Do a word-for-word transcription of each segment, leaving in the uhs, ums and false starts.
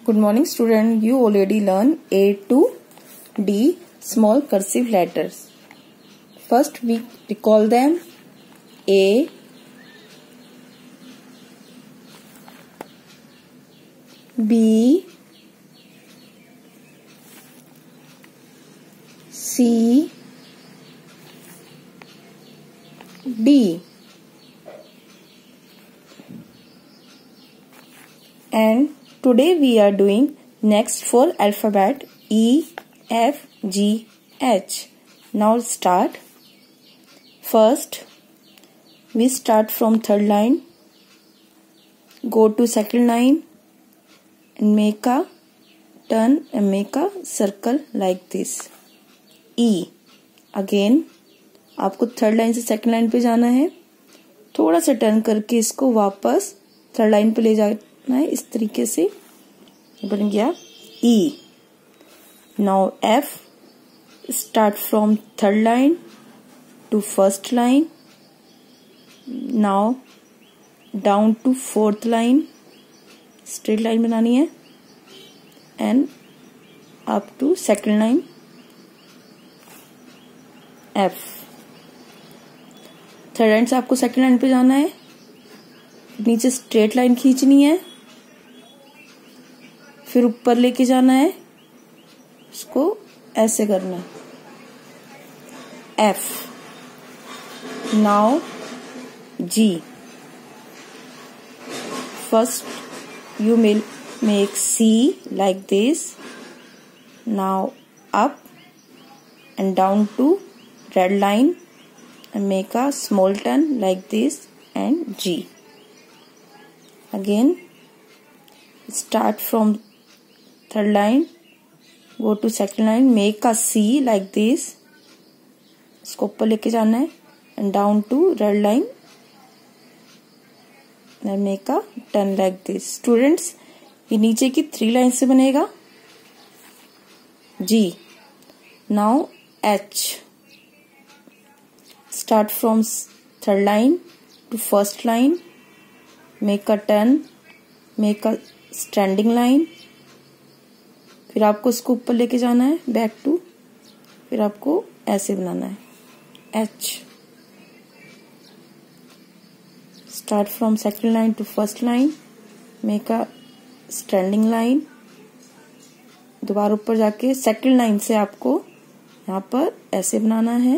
Good morning student, you already learned A to D small cursive letters. First we recall them. A, B, C, D. And today we are doing next four alphabet E, F, G, H. Now start. First we start from third line, go to second line and make a turn and make a circle like this. E. Again आपको third line से second line पे जाना है, थोड़ा सा turn करके इसको वापस थर्ड लाइन पे ले जाना है, इस तरीके से बन गया E. Now F. Start from third line to first line, now down to fourth line, straight line बनानी है and up to second line F. Third line से आपको सेकंड लाइन पे जाना है, नीचे स्ट्रेट लाइन खींचनी है, फिर ऊपर लेके जाना है, इसको ऐसे करना है F. Now G. First you will make C like this, now up and down to red line and make a small turn like this and G. Again start from third line, go to second line, make a C like this, इसको ऊपर लेके जाना है and down to red line and make a turn like this. Students, ये नीचे की three line से बनेगा. G. Now H. Start from third line to first line, make a turn, make a standing line, फिर आपको इसको ऊपर लेके जाना है बैक टू, फिर आपको ऐसे बनाना है H. Start from second line to first line, make a standing line, दोबारा ऊपर जाके सेकंड लाइन से आपको यहाँ पर ऐसे बनाना है.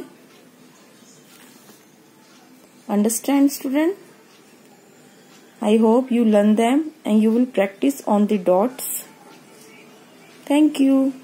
Understand student? I hope you learn them and you will practice on the dots. Thank you.